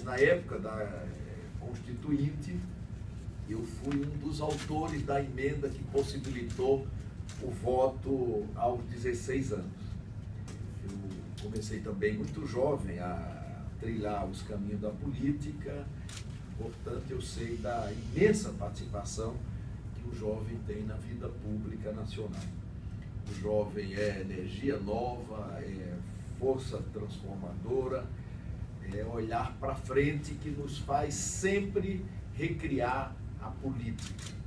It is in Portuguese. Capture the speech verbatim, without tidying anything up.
mas na época da Constituinte, eu fui um dos autores da emenda que possibilitou o voto aos dezesseis anos. Eu comecei também muito jovem a trilhar os caminhos da política, portanto eu sei da imensa participação que o jovem tem na vida pública nacional. O jovem é energia nova, é força transformadora, é olhar para frente que nos faz sempre recriar a política.